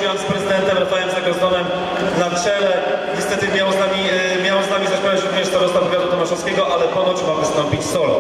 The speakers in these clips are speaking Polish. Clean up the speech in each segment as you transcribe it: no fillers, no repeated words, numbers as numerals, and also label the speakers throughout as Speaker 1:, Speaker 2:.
Speaker 1: rozmawiałem z prezydentem Rafałem Zagozdonem na czele. Niestety miał z nami zaśpiewać również starosta powiatu tomaszowskiego, ale ponoć ma wystąpić solo.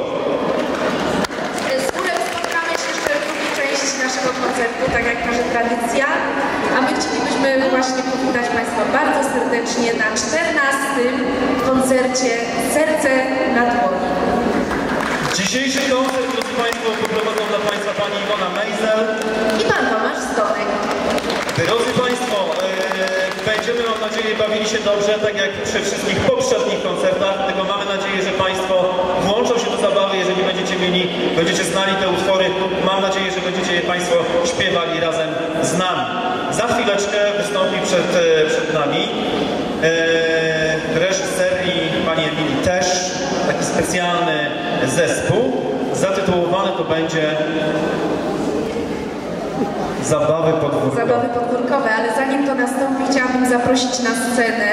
Speaker 2: Z góry spotkamy się jeszcze w drugiej części naszego koncertu, tak jak nasza tradycja. A my chcielibyśmy właśnie powitać Państwa bardzo serdecznie na 14. koncercie Serce na dłoni.
Speaker 1: Dzisiejszy koncert, drodzy Państwo, poprowadzą dla Państwa pani Iwona Mejzel
Speaker 2: I pan Tomasz Stonek.
Speaker 1: Drodzy Państwo, będziemy, mam nadzieję, bawili się dobrze, tak jak przy wszystkich poprzednich koncertach, tylko mamy nadzieję, że Państwo włączą się do zabawy, jeżeli będziecie znali te utwory, mam nadzieję, że będziecie je Państwo śpiewali razem z nami. Za chwileczkę wystąpi przed nami w reżyserii pani Emilii też taki specjalny zespół. Zatytułowany to będzie Zabawy podwórkowe.
Speaker 2: Zabawy podwórkowe, ale zanim to nastąpi, chciałabym zaprosić na scenę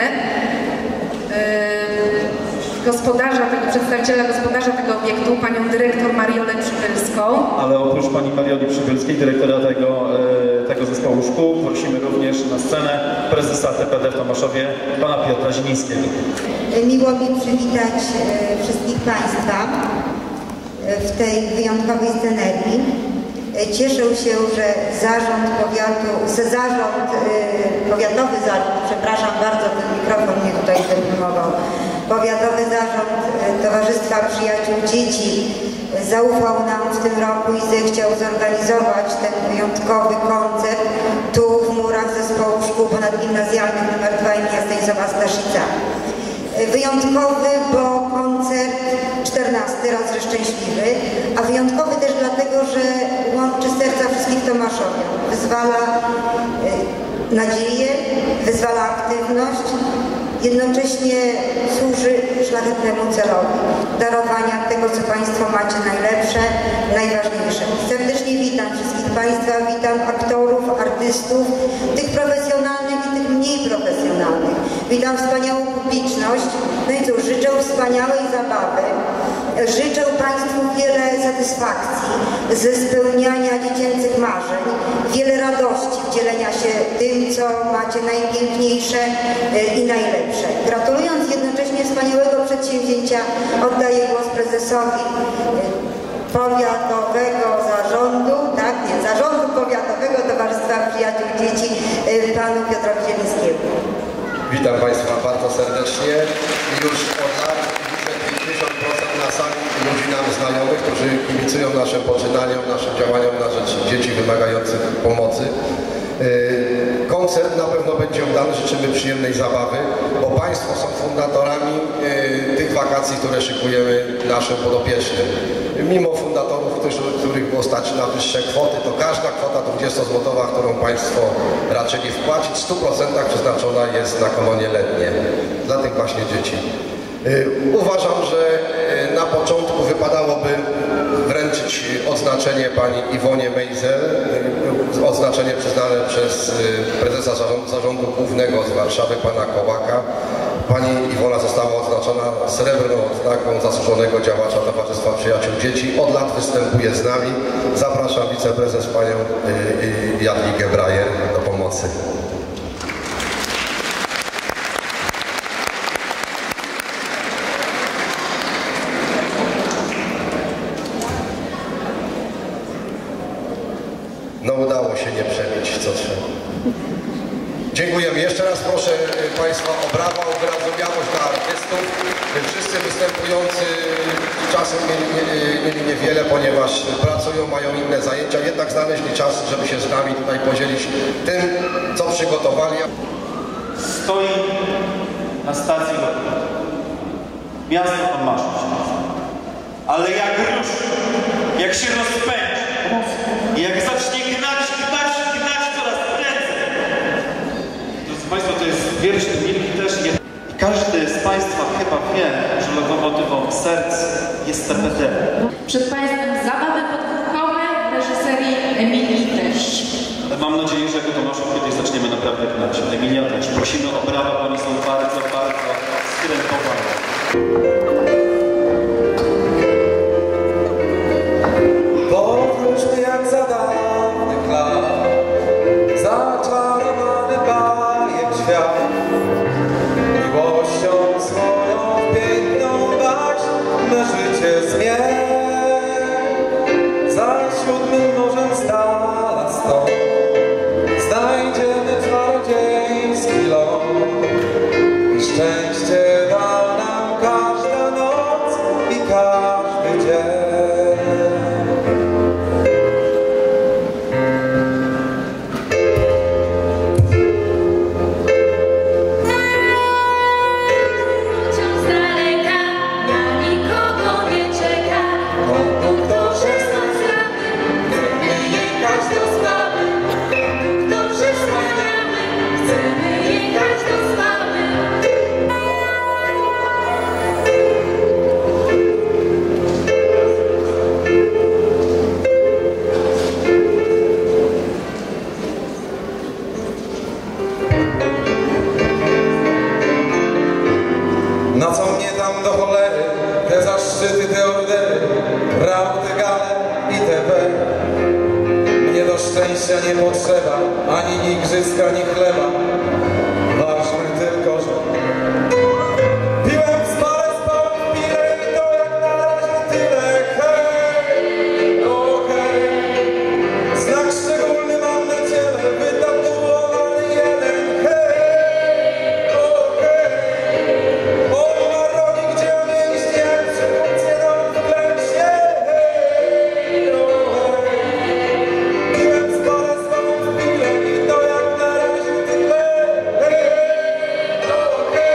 Speaker 2: przedstawiciela gospodarza tego obiektu, panią dyrektor Mariolę Przybylską.
Speaker 1: Ale oprócz pani Marioli Przybylskiej, dyrektora tego zespołu szkół, prosimy również na scenę prezesa TPD w Tomaszowie, pana Piotra Zimińskiego.
Speaker 3: Miło mi przywitać wszystkich Państwa w tej wyjątkowej scenerii. Cieszę się, że powiatowy zarząd, przepraszam bardzo, ten mikrofon mnie tutaj zdefilmował, powiatowy zarząd Towarzystwa Przyjaciół Dzieci zaufał nam w tym roku i zechciał zorganizować ten wyjątkowy koncert tu w murach Zespołu Szkół Ponadgimnazjalnych nr 2 imienia Stanisława Staszica. Wyjątkowy, bo koncert 14 raz, że szczęśliwy, a wyjątkowy też dlatego, że łączy serca wszystkich Tomaszowian. Wyzwala nadzieję, wyzwala aktywność, jednocześnie służy szlachetnemu celowi darowania tego, co Państwo macie najlepsze, najważniejsze. Serdecznie witam wszystkich Państwa, witam aktorów, artystów, tych profesjonalnych i tych mniej profesjonalnych. Witam wspaniałą publiczność. No i cóż, życzę wspaniałej zabawy. Życzę Państwu wiele satysfakcji ze spełniania dziecięcych marzeń, wiele radości dzielenia się tym, co macie najpiękniejsze i najlepsze. Gratulując jednocześnie wspaniałego przedsięwzięcia, oddaję głos prezesowi powiatowego zarządu, zarządu powiatowego Towarzystwa Przyjaciół Dzieci, panu Piotrowi Zielińskiemu.
Speaker 4: Witam Państwa bardzo serdecznie. Już od lat 50% na sali ludzi nam znajomych, którzy kibicują naszym poczynaniom, naszym działaniom na rzecz dzieci wymagających pomocy. Koncert na pewno będzie udany, życzymy przyjemnej zabawy, bo Państwo są fundatorami tych wakacji, które szykujemy naszym podopiecznym. Mimo fundatorów, których było stać na wyższe kwoty, to każda kwota 20-złotowa, którą Państwo raczyli wpłacić, w 100% przeznaczona jest na kolonie letnie dla tych właśnie dzieci. Uważam, że na początku wypadałoby wręczyć odznaczenie pani Iwonie Mejzel, odznaczenie przyznane przez prezesa zarządu głównego z Warszawy, pana Kołaka. Pani Iwona została odznaczona srebrną odznaką zasłużonego działacza Towarzystwa Przyjaciół Dzieci. Od lat występuje z nami. Zapraszam wiceprezes panią Jadwigę Brajer do pomocy. No udało się nie przebić, co trzeba. Dziękujemy. Jeszcze raz proszę Państwa o brawa, o wyrazomiałość dla artystów. Wszyscy występujący czasem mieli niewiele, ponieważ pracują, mają inne zajęcia, jednak znaleźli czas, żeby się z nami tutaj podzielić tym, co przygotowali.
Speaker 1: Stoi na stacji lotniczej. Miasto Tomaszów. Ale jak ruszy, jak się rozpędzi, jak zacznie gnać coraz prędzej. Drodzy Państwo, to jest wiersz Emilii też. I każdy z Państwa chyba wie, że lokomotywą serc jest TPD.
Speaker 2: Przed Państwem zabawy podwórkowe w reżyserii Emilii też.
Speaker 1: Mam nadzieję, że jako Tomaszów kiedyś zaczniemy naprawdę gnać. Emilia też. Prosimy o brawa, bo one są bardzo, bardzo skrępowane.
Speaker 5: Powróćmy jak za dawnych lat, zaczarowane. sam do cholery, te zaszczyty, te ordery, brawo, te gale itp. Mnie do szczęścia nie potrzeba, ani igrzyska, ani chleba. Ważne tylko, że piłem w smalę, spałem w pile i to jak na razie tyle. Hej, okej. Znak szczególny mam na ciele, wytatuowany jeden. Hej, okej. On ma rogi, gdzie mięśnie, jak przywódcie dom w klęśnie. Hej, okej. Piłem w smalę, spałem w pile i to jak na razie tyle. Hej, okej.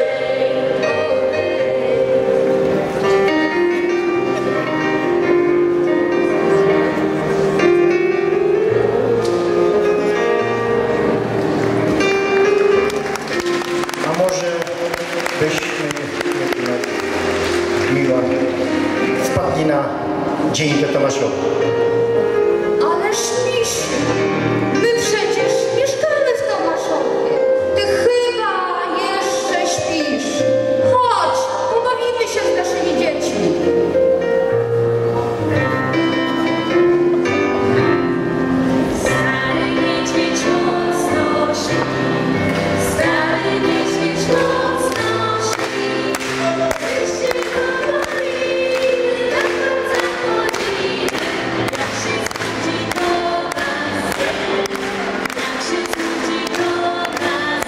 Speaker 6: A może byśmy jednak miła wpadli na dzień Tomaszowi.
Speaker 7: Ależ misiu, my przecież mieszkamy w Tomaszowie. Ty chyba jeszcze śpisz. Chodź, pobawimy się z naszymi dziećmi.
Speaker 8: Stary niedźwiedź mocno śpi, stary niedźwiedź mocno śpi. Wyście powoli, na końca chodzimy, jak się zbudzi do nas, jak się zbudzi do nas.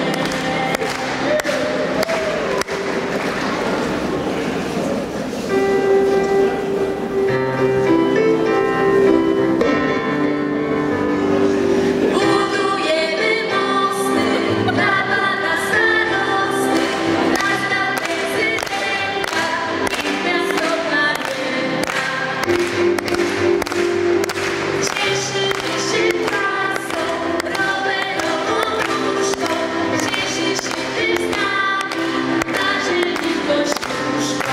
Speaker 8: Budujemy mosty dla pana starosty, naznał prezydenta i miasto pamięta. Cieszymy się trasą, rowerową dróżką, cieszy się tym z nami, na ziemi Kościuszką.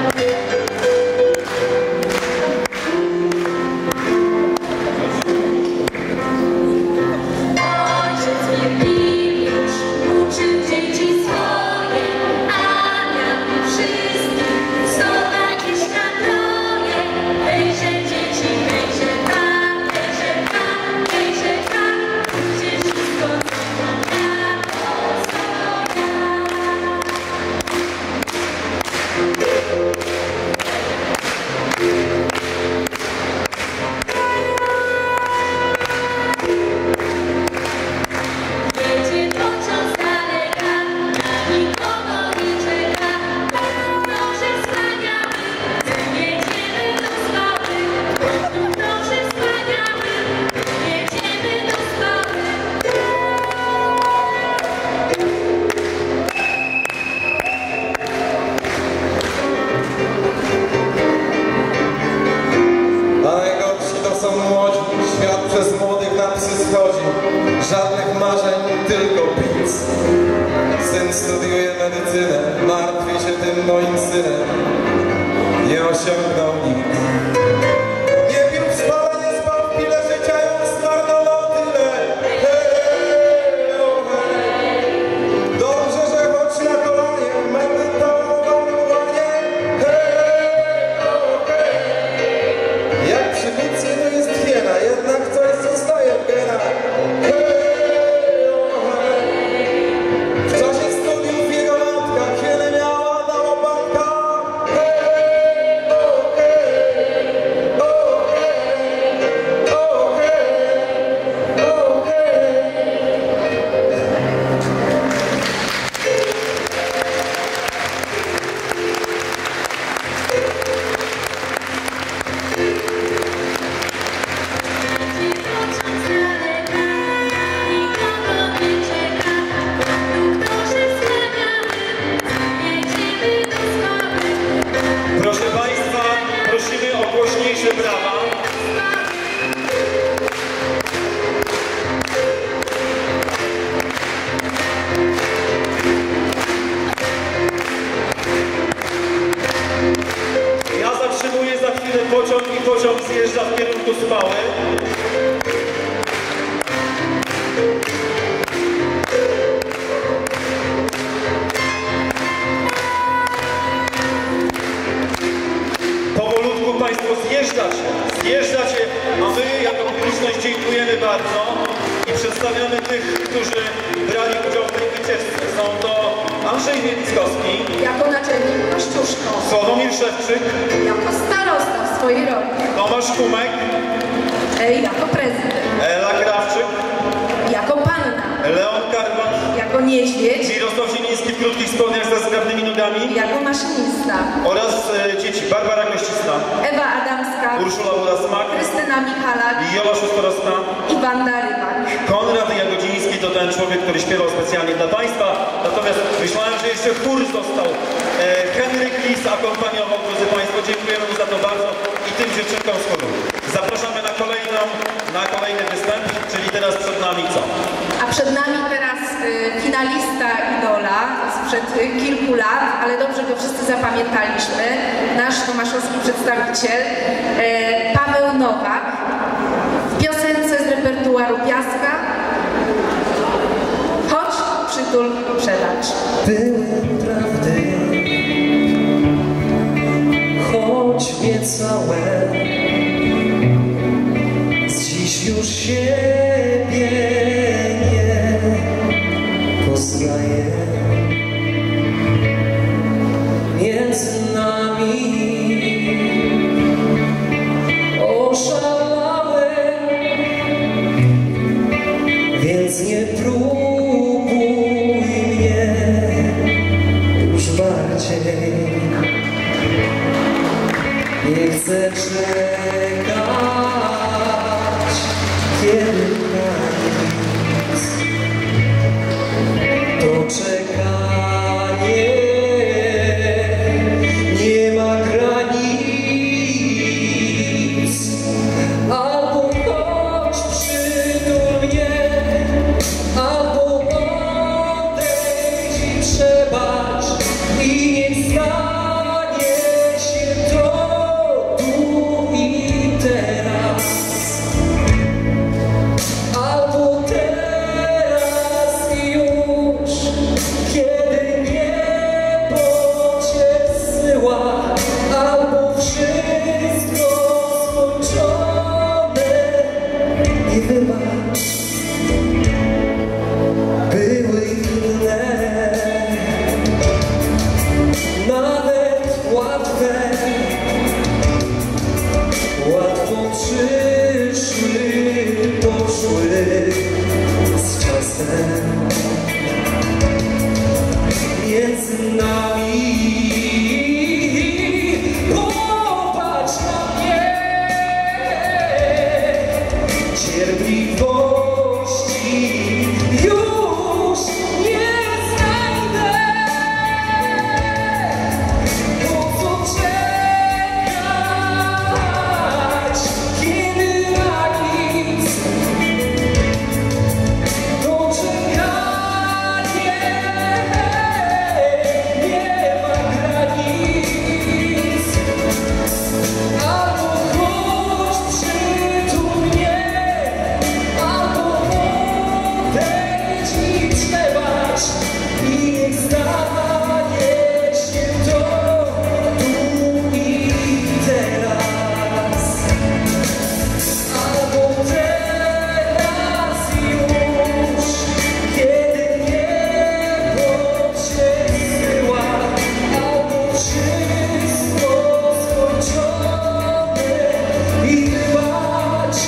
Speaker 8: Ojciec Wiergiliusz uczył dzieci swoje, a miał wszystkich 100 takich nastroje. Hejże dzieci, hejże tak, hejże tak, hejże tak, gdzie wszystko co ja, to co ja. Jedzie pociąg z daleka, na nikogo nie czeka. Proszę wspaniały, my jedziemy do Spały. Proszę wspaniały, my jedziemy do Spały.
Speaker 5: A najgorsi to są młodzi, świat przez młodych na psy schodzi. Żadnych marzeń, tylko pic. Syn studiuje medycynę, martwi się tym moim synem. Nie osiągnął nic. Nie pił w spale, nie spał w pile, życia ją zmarnował tyle. Hej, oh, hej. Dobrze, że choć na kolanie, medytował panowanie. Hej, oh, hej. Jak przy pizzy to jest hiena, jednak coś zostaje w genach. Hej, oh, hej. W czasie studiów jego matka hienę miała na łopatkach. Hej, oh, hej.
Speaker 1: zjeżdżacie, a my jako publiczność dziękujemy bardzo i przedstawiamy tych, którzy brali udział w tej wycieczce. Są to Andrzej Wielickowski,
Speaker 2: Jako naczelnik Kościuszko.
Speaker 1: Sławomir Szewczyk,
Speaker 2: Jako starosta w swojej roli.
Speaker 1: Tomasz Kumek,
Speaker 2: Jako prezydent.
Speaker 1: Ela Krawczyk,
Speaker 2: Jako panna.
Speaker 1: Leon Karpat,
Speaker 2: Jako niedźwiedź.
Speaker 1: Mirosław Zieliński w krótkich spodniach ze zgrabnymi nogami
Speaker 2: Jako maszynista.
Speaker 1: oraz dzieci Barbara Koścista,
Speaker 2: Ewa Adamska.
Speaker 1: Urszula Buda-Smak,
Speaker 2: Krystyna Michalak.
Speaker 1: Jola Szustorowska.
Speaker 2: I Wanda Rybak.
Speaker 1: Konrad Jagodziński to ten człowiek, który śpiewał specjalnie dla Państwa. Natomiast myślałem, że jeszcze chór został. Henryk Lis akompaniował, drodzy Państwo. Dziękujemy mu za to bardzo i tym dziewczynkom z chóru. Zapraszamy na kolejny występ, czyli teraz przed nami co?
Speaker 2: A przed nami teraz finalista Idola sprzed kilku lat, ale dobrze go wszyscy zapamiętaliśmy. Nasz tomaszowski przedstawiciel Paweł Nowak w piosence z repertuaru Piaska Chodź, przytul, przebacz.
Speaker 9: Były prawdy, choć niecałe, dziś już siebie nie poznaję. Między nami oszalałem, więc nie próbuj mnie już bardziej. Nie chcę czekać, kiedy koniec. To czekanie nie ma granic. Albo chodź przytul mnie, albo odejdź i przebacz i niech stanie się to tu i teraz. Albo teraz i już, kiedy niebo cię zsyła, albo wszystko skończone i wybacz. Były inne, nawet łatwe, łatwo przyszły, poszły z czasem. Między nami popatrz na mnie, cierpliwości już nie znajdę. Po co czekać, kiedy na nic? To czekanie nie ma granic. Albo chodź przytul mnie, albo odejdź i przebacz i niech stanie się to tu i teraz. Albo teraz już, kiedy niebo cię zsyła, albo wszystko skończone i wybacz,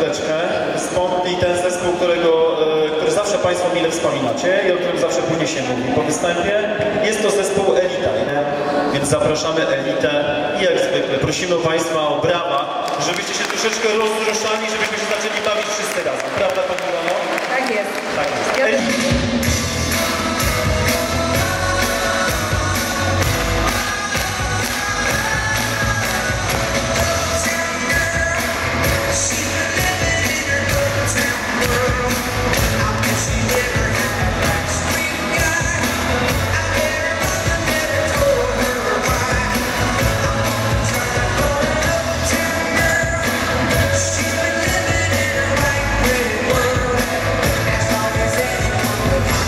Speaker 1: chwileczkę i ten zespół, który zawsze Państwo mile wspominacie i o którym zawsze później się mówi po występie. Jest to zespół Elita, nie? Więc zapraszamy Elitę i jak zwykle prosimy Państwa o brawa, żebyście się troszeczkę rozruszali, żebyśmy się zaczęli bawić wszyscy razem. Prawda, Pani Ilono?
Speaker 2: Tak jest.
Speaker 1: Tak jest.
Speaker 9: As long as anyone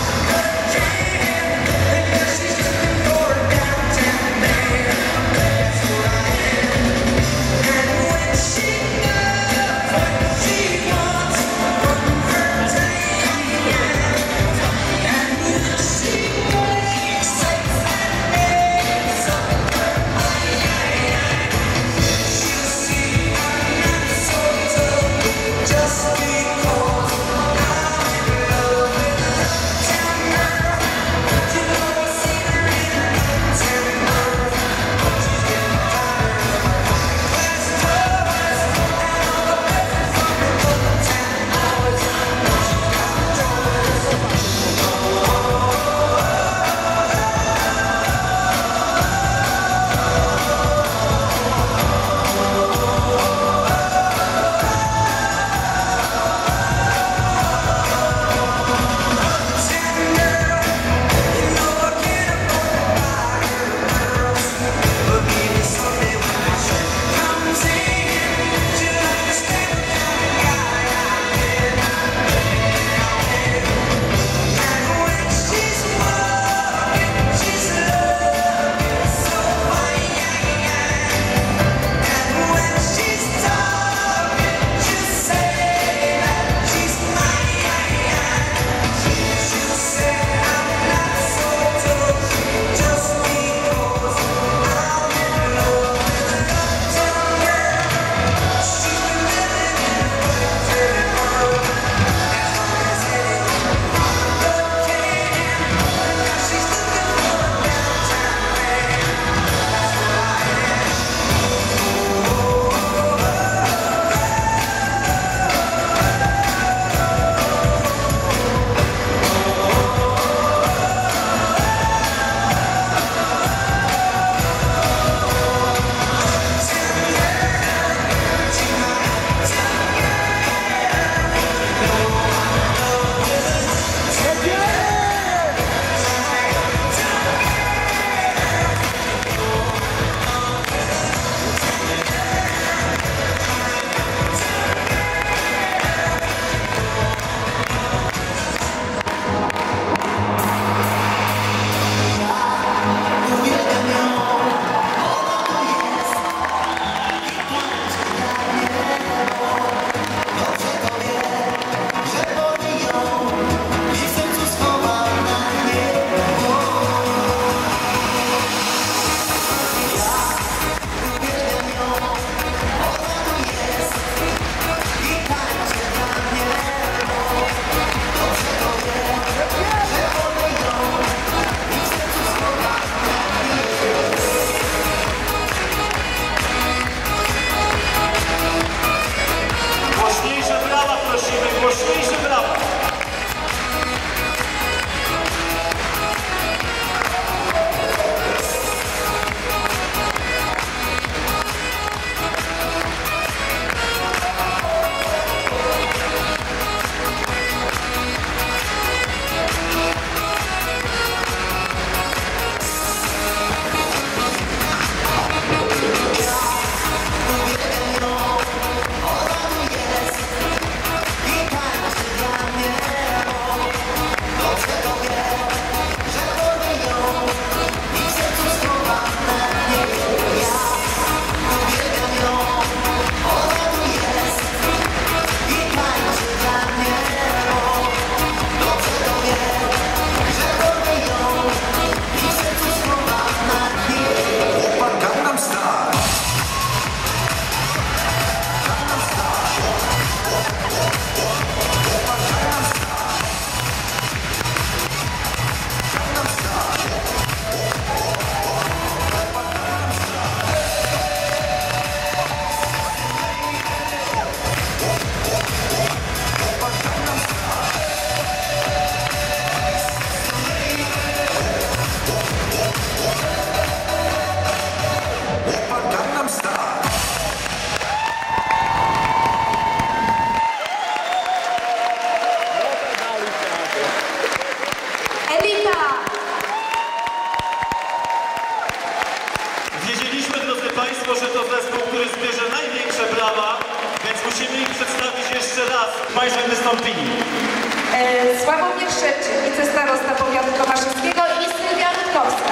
Speaker 1: Państwo, że to zespół, który zbierze największe brawa, więc musimy ich przedstawić jeszcze raz. Państwo wystąpili.
Speaker 2: Sławomir Szewczyk, wicestarosta powiatu tomaszewskiego i Sylwia Rutkowska.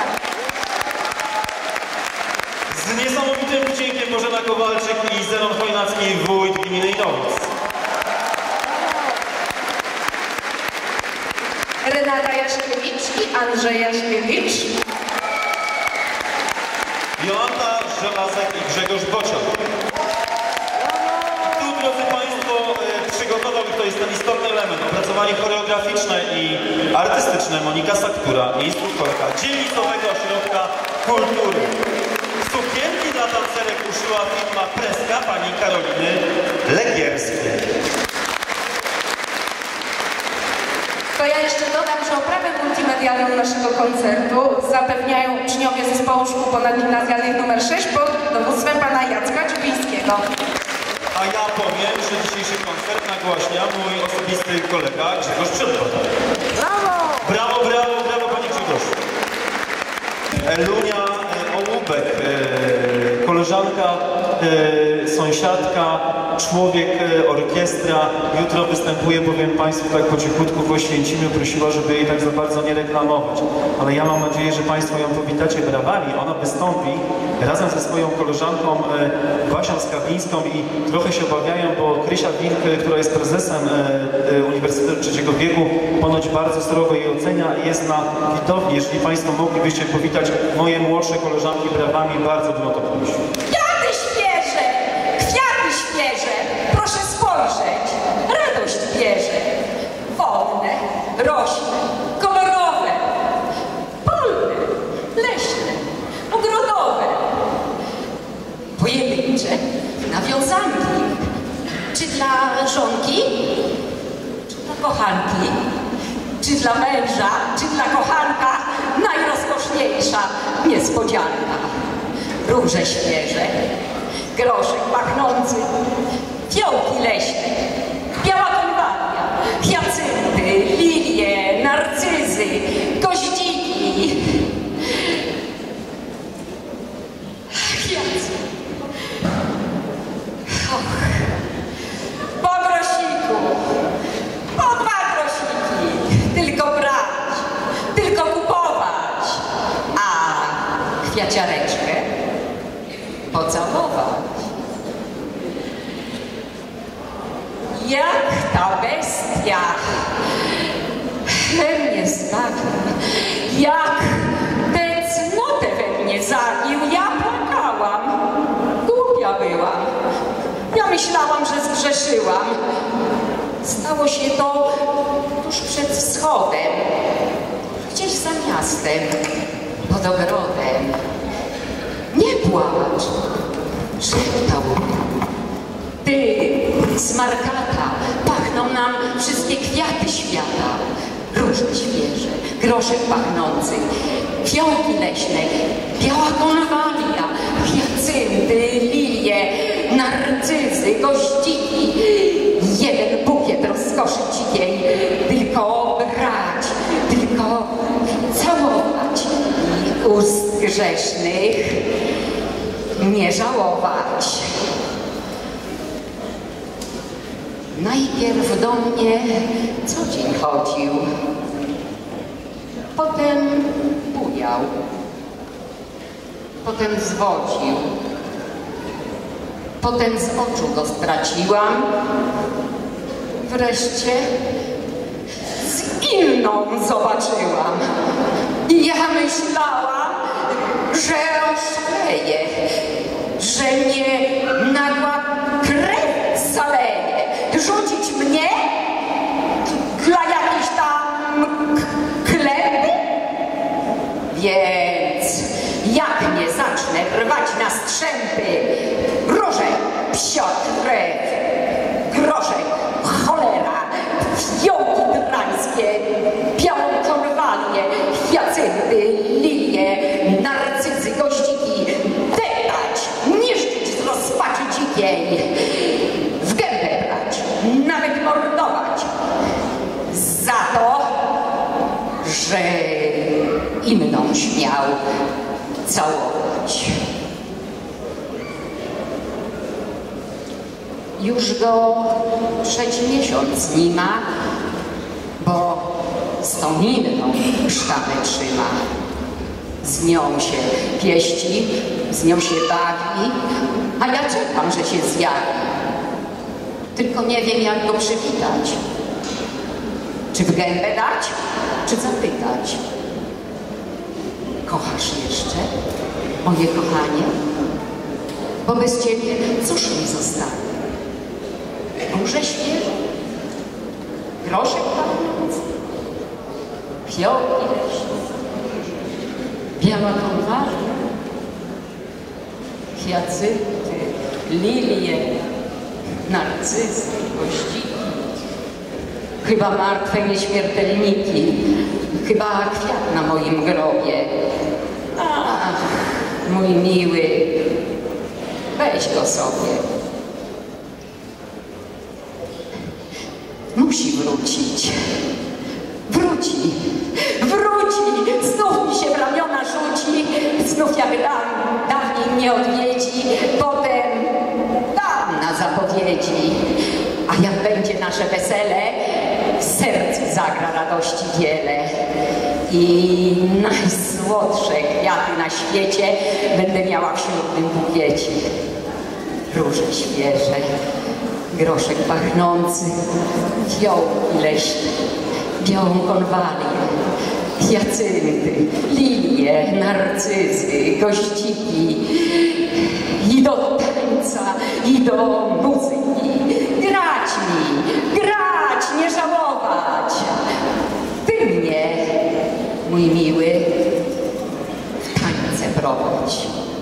Speaker 1: Z niesamowitym wdziękiem Bożena Kowalczyk i Zenon Chojnacki, wójt gminy Inowic.
Speaker 2: Renata Jaśkiewicz i Andrzej Jaśkiewicz.
Speaker 1: Jolanta Żelazek i Grzegorz Bocian. Tu, drodzy Państwo, przygotował, i to jest ten istotny element, opracowanie choreograficzne i artystyczne Monika Saktura, instruktorka Dzielnicowego Ośrodka Kultury. Sukienki dla tancerek uszyła firma Preska pani Karoliny Legierskiej.
Speaker 2: To ja jeszcze dodam, że oprawę multimedialną naszego koncertu zapewniają uczniowie zespołu szkół ponadgimnazjalnych nr 6 pod dowództwem pana Jacka Dziubińskiego.
Speaker 1: A ja powiem, że dzisiejszy koncert nagłaśnia mój osobisty kolega Grzegorz Przedpot. Brawo! Brawo, brawo, brawo, panie Grzegorzu. Elunia Ołubek, koleżanka, sąsiadka, człowiek, orkiestra. Jutro występuje, powiem Państwu tak po cichutku w Oświęcimiu. Prosiła, żeby jej tak za bardzo nie reklamować. Ale ja mam nadzieję, że Państwo ją powitacie brawami. Ona wystąpi razem ze swoją koleżanką Basią Skawińską i trochę się obawiają, bo Krysia Wilk, która jest prezesem Uniwersytetu Trzeciego Wieku, ponoć bardzo srogo jej ocenia i jest na widowni. Jeżeli Państwo moglibyście powitać moje młodsze koleżanki brawami, bardzo bym o to prosił.
Speaker 10: Kwiaty świeże, kwiaty świeże, proszę spojrzeć, radość bierze. Wodne, rośne, kolorowe, polne, leśne, ogrodowe, pojedyncze, nawiązanki. Czy dla żonki, czy dla kochanki, czy dla męża, czy dla kochanka, najrozkoszniejsza niespodzianka. Róże świeże, groszek pachnący, fiołki leśne, biała konwalia, hiacynty, lilie, narcyzy, goździki. Hiacy. Och, po grosiku, po 2 grosiki, tylko brać, tylko kupować, a kwiaciareczkę pocałować. Jak ta bestia we mnie zbawił, jak tę cnotę we mnie zagił, ja płakałam, głupia byłam. Ja myślałam, że zgrzeszyłam. Stało się to tuż przed wschodem, gdzieś za miastem, pod ogrodem. Nie płacz, szeptał. Ty, smarkata, pachną nam wszystkie kwiaty świata. Róże świeże, groszek pachnący, fiołki leśne, biała konwalia, hiacynty, lilie, narcyzy, goździki. Jeden bukiet rozkoszy dzikiej, tylko brać, tylko całować i ust grzesznych nie żałować. Najpierw do mnie co dzień chodził, potem bujał, potem zwodził, potem z oczu go straciłam, wreszcie z inną zobaczyłam. I ja myślałam, że oszaleję, że mnie nagła krew zaleje. Rzucić mnie dla jakiejś tam kleby? Więc jak nie zacznę rwać na strzępy, róże, psio krew, groszek, cholera, fiołki drańskie, białą konwalię, hiacynty, lilie, narcyzy, goździki, deptać, niszczyć z rozpaczy dzikiej, w gębę brać, nawet mordować, za to, że inną śmiał całować. Już go 3. miesiąc nie ma, bo z tą inną sztabę trzyma. Z nią się pieści, z nią się bawi, a ja czekam, że się zjawi. Tylko nie wiem, jak go przywitać. Czy w gębę dać, czy zapytać? Kochasz jeszcze, moje kochanie? Bo bez ciebie cóż mi zostanie? Róże świeże, groszek pachnący, fiołki leśne, biała konwarka, hiacynty, lilie, narcyzy, gościki, chyba martwe nieśmiertelniki, chyba kwiat na moim grobie. Ach, mój miły, weź go sobie. Musi wrócić. Wróci, wróci, znów mi się w ramiona rzuci, znów jak dawniej mnie odwiedzi, potem dam na zapowiedzi. A jak będzie nasze wesele, w sercu zagra radości wiele. I najsłodsze kwiaty na świecie będę miała w ślubnym bukiecie. Róże świeże, groszek pachnący, fiołki leśne, białą konwalię, hiacynty, lilie, narcyzy, gościki. I do tańca, i do muzyki. Grać mi, grać, nie żałować. Ty mnie, mój miły, w tańce prowadź.